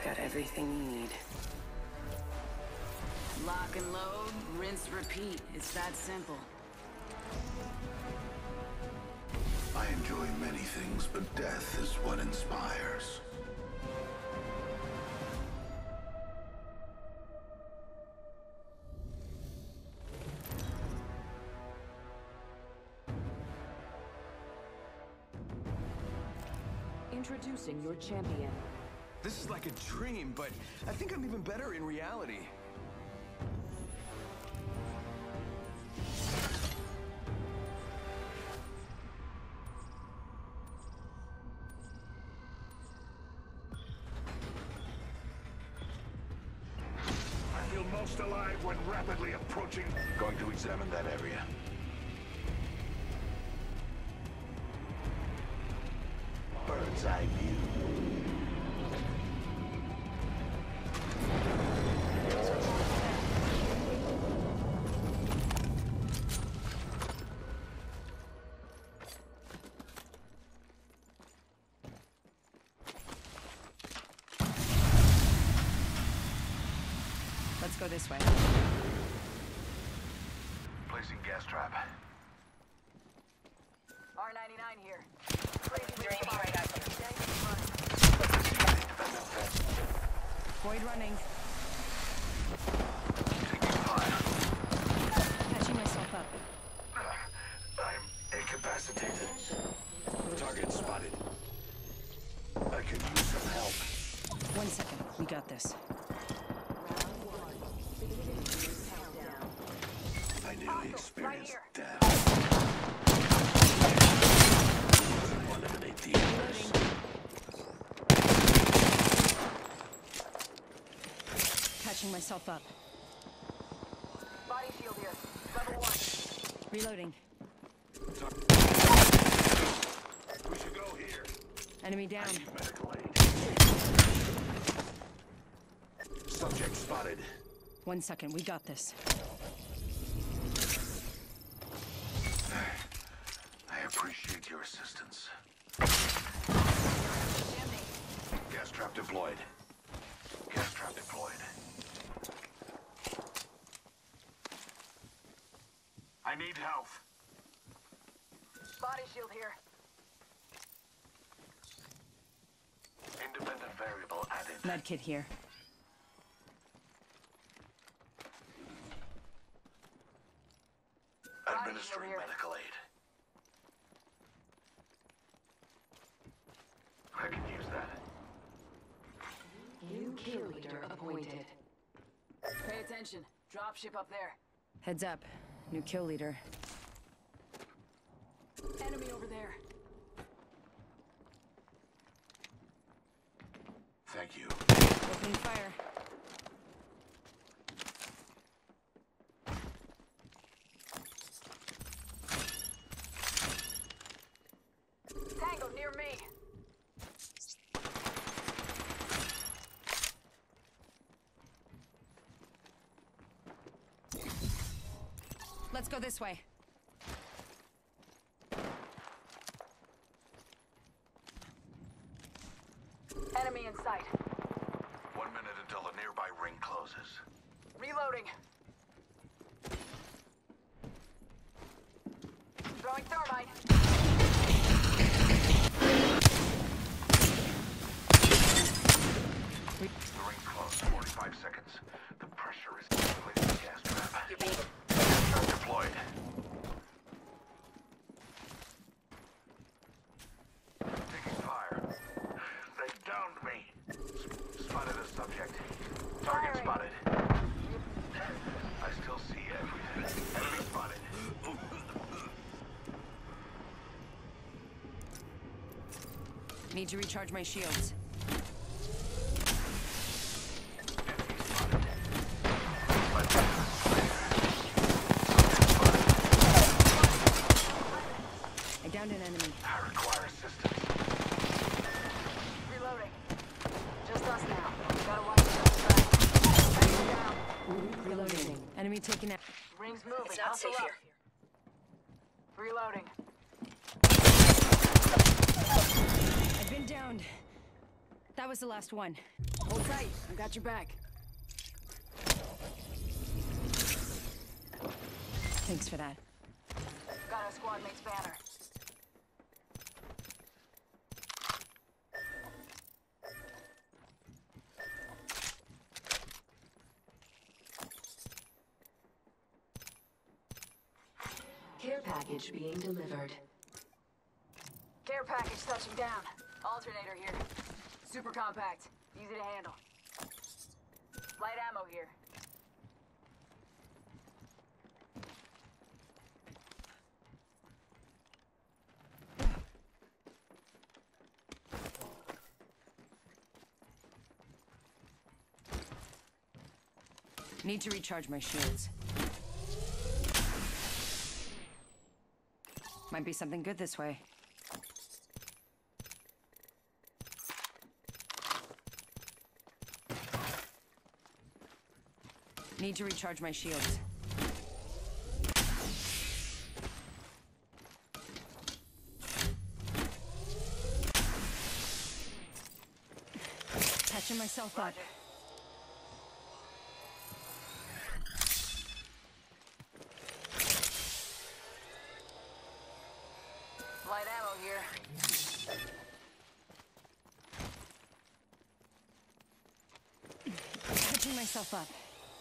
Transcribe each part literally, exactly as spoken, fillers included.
I've got everything you need. Lock and load, rinse, repeat. It's that simple. I enjoy many things, but death is what inspires. Introducing your champion. This is like a dream, but I think I'm even better in reality. I feel most alive when rapidly approaching. Going to examine that area. Bird's eye view. Let's go this way. Placing gas trap. R ninety-nine here. You're aiming right at you. Void running. Taking fire. Catching myself up. I'm incapacitated. Target spotted. I could use some help. One second. We got this. I nearly experienced here. death. Eliminate the others. Catching myself up. Body shield here. Level one. Reloading. We should go here. Enemy down. I need medical aid. Subject spotted. One second. We got this. I appreciate your assistance. Gas trap deployed. Gas trap deployed. I need health. Body shield here. Independent variable added. Medkit here. Administering here. medical aid. I can use that. New kill leader appointed. Pay attention. Dropship up there. Heads up. New kill leader. Enemy over there. Thank you. Opening fire. Tango near me. Let's go this way. Enemy in sight. One minute until the nearby ring closes. Reloading. Throwing thermite. The ring's closed. forty-five seconds. The pressure is placing the gas trap. Gas trap deployed. Taking fire. They downed me. S- spotted a subject. Target Firing. spotted. I still see everything. Enemy spotted. Need to recharge my shields. I downed an enemy. I require assistance. Reloading. Just us now. Gotta watch the track. Enemy down. Reloading. Enemy taken out. Rings moving. It's not Hustle safe up. here. Reloading. I've been downed. That was the last one. Hold tight. I got your back. Thanks for that. Got our squad mate's banner. Care package being delivered. Care package touching down. Alternator here. Super compact. Easy to handle. Light ammo here. Need to recharge my shields. Might be something good this way. Need to recharge my shields. Patching myself up. Light ammo here. Patching myself up.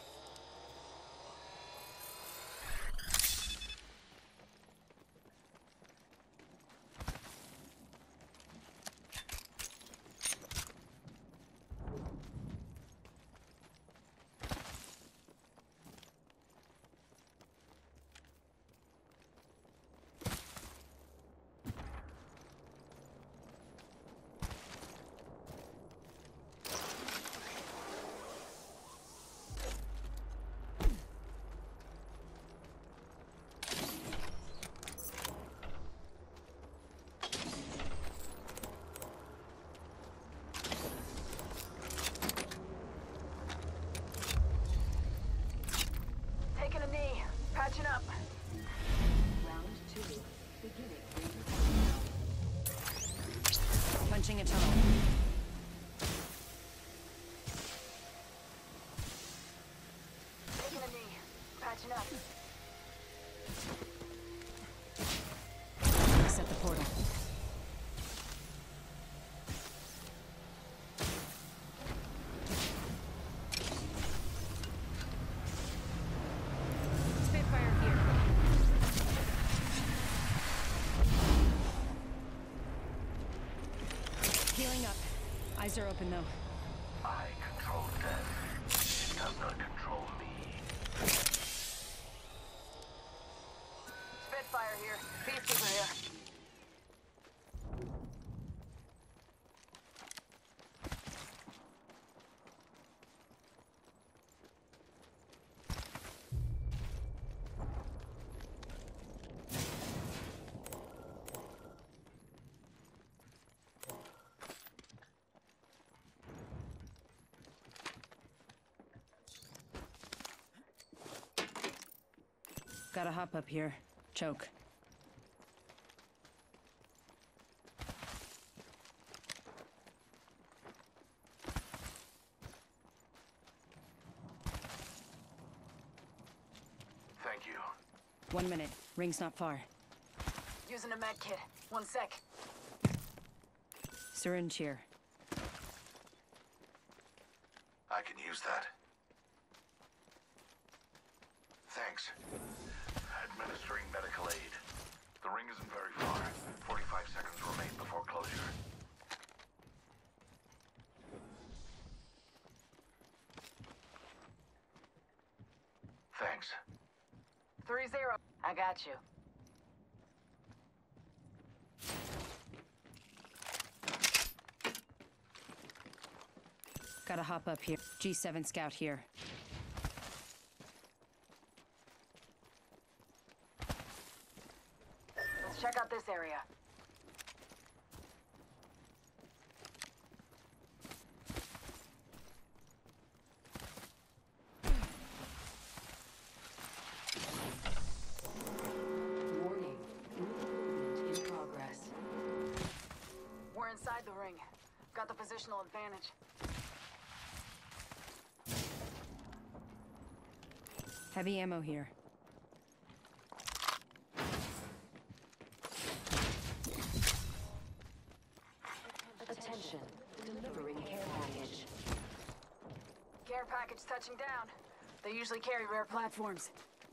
Taking a knee. Patching up. Round two. Beginning. Punching a tunnel. Taking a knee. Patching up. Set the portal. Spitfire here. Healing up. Eyes are open though. I control death. It does not control me. Spitfire here. Peacekeeper here. Gotta hop up here. Choke. Thank you. One minute. Ring's not far. Using a med kit. One sec. Syringe here. I can use that. Thanks. Administering medical aid. The ring isn't very far. forty-five seconds remain before closure. Thanks. Three zero. I got you. Gotta hop up here. G seven scout here. Let's check out this area. Warning. Movement in progress. We're inside the ring. Got the positional advantage. Heavy ammo here. Attention. Delivering care package. Care package touching down. They usually carry rare platforms.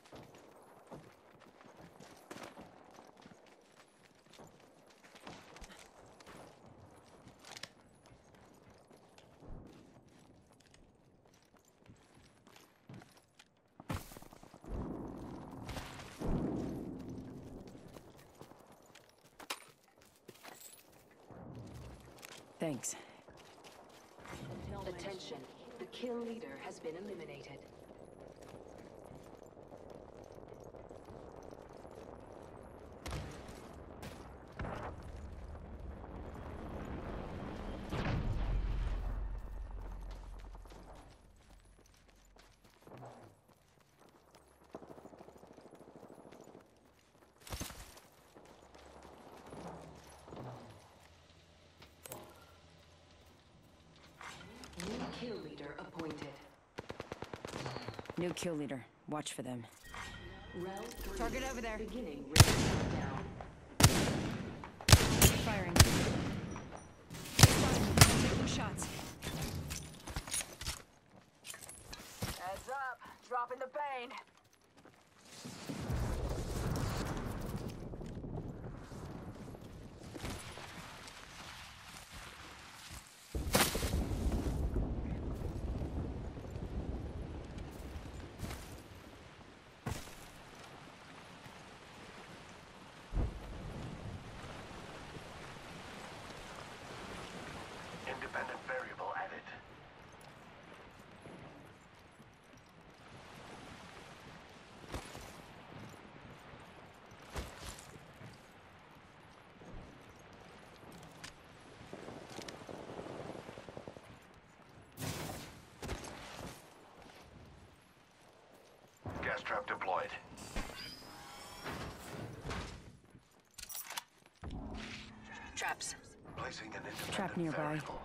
Thanks. Attention. The kill leader has been eliminated. New kill leader appointed. New kill leader. Watch for them. Round three. Target over there. Beginning ring countdown. Firing. Taking shots. Heads up. Dropping the pain. Independent variable added. Gas trap deployed. Traps. Placing an independent Trap nearby. variable.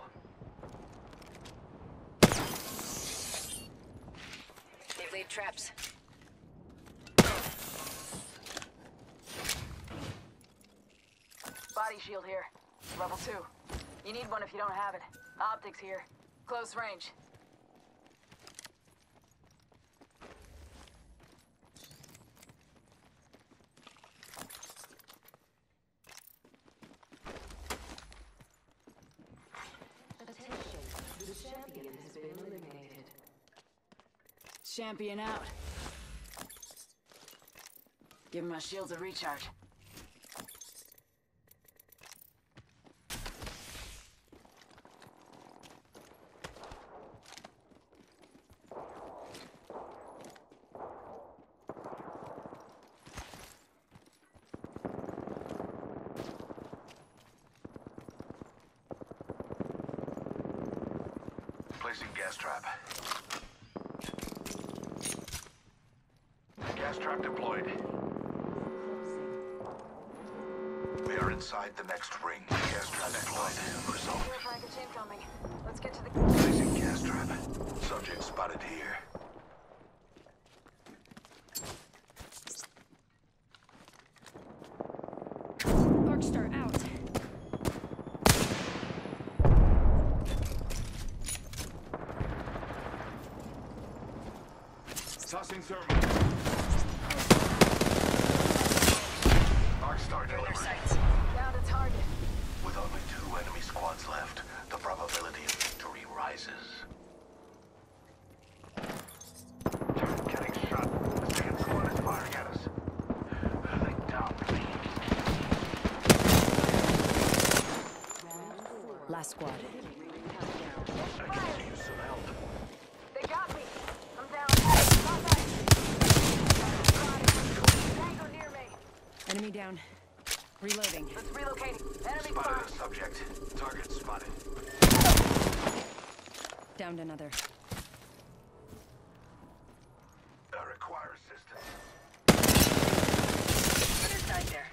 They've laid traps. Body shield here. Level two. You need one if you don't have it. Optics here. Close range. Attention. The champion has been eliminated. Champion out. Give my shields a recharge. Placing gas trap. Gas trap deployed. We are inside the next ring. Gas trap deployed. Result. Care package incoming. Let's get to the... Placing gas trap. Subject spotted here. Arcstar out. Tossing thermal. Arcstar delivered. Down to target. With only two enemy squads left, the probability of victory rises. Getting shot. The second squad is firing at us. They down me. Round four. Last squad. Ring countdown. I can use some help. They got me. I'm down. Contact. Tango near me. Enemy down. Reloading. Let's relocate. Enemy Spotted fire. a subject. Target spotted. Downed another. I require assistance. Other side there.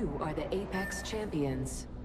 You are the Apex Champions.